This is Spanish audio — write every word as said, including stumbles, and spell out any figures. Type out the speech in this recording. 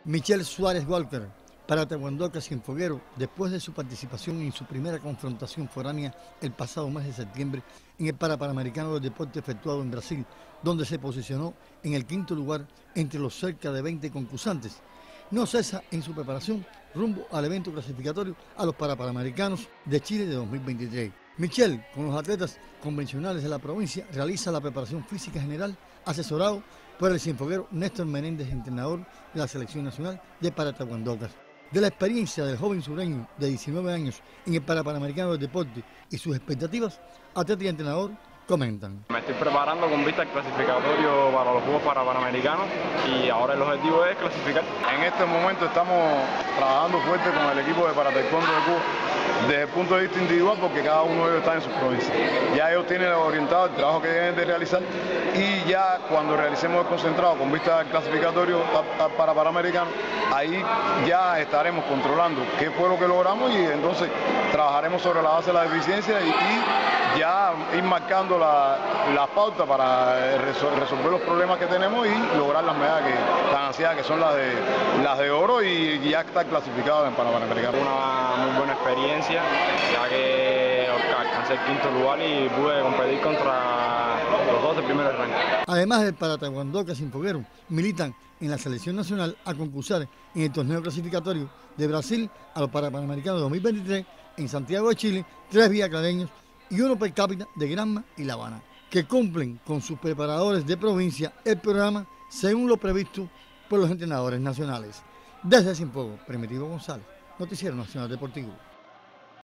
Michelle Suárez Walker, para Taekwondo Cienfuegero, después de su participación en su primera confrontación foránea el pasado mes de septiembre en el Parapanamericano del Deporte efectuado en Brasil, donde se posicionó en el quinto lugar entre los cerca de veinte concursantes, no cesa en su preparación rumbo al evento clasificatorio a los Parapanamericanos de Chile de dos mil veintitrés. Michelle, con los atletas convencionales de la provincia, realiza la preparación física general asesorado por el cienfueguero Néstor Menéndez, entrenador de la Selección Nacional de Parataekwondo. De la experiencia del joven sureño de diecinueve años en el Parapanamericano del Deporte y sus expectativas, atleta y entrenador comentan. Me estoy preparando con vista al clasificatorio para los Juegos Parapanamericanos y ahora el objetivo es clasificar. En este momento estamos trabajando fuerte con el equipo de Parataekwondo de Cuba desde el punto de vista individual, porque cada uno de ellos está en sus provincias. Ya ellos tienen orientado el trabajo que deben de realizar y ya cuando realicemos el concentrado con vista al clasificatorio para Panamericano, ahí ya estaremos controlando qué fue lo que logramos y entonces trabajaremos sobre la base de la deficiencia y, y ya ir marcando la, la pauta para resolver los problemas que tenemos y lograr las medallas que tan ansiadas, que son las de, las de oro, y ya estar clasificado en Panamericano. Una muy buena experiencia, ya que alcancé el quinto lugar y pude competir contra los dos de primer ranking. Además del Parataekwondo Cienfuegero, militan en la selección nacional a concursar en el torneo clasificatorio de Brasil a los Parapanamericanos de dos mil veintitrés en Santiago de Chile, tres villaclareños y uno per cápita de Granma y La Habana, que cumplen con sus preparadores de provincia el programa según lo previsto por los entrenadores nacionales. Desde Cienfuegos, Primitivo González, Noticiero Nacional Deportivo.